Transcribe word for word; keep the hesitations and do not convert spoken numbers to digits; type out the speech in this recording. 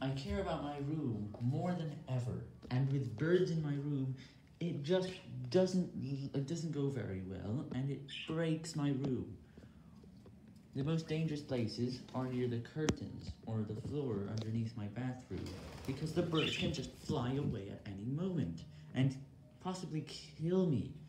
I care about my room more than ever, and with birds in my room, it just doesn't, it doesn't go very well, and it breaks my room. The most dangerous places are near the curtains or the floor underneath my bathroom, because the birds can just fly away at any moment, and possibly kill me.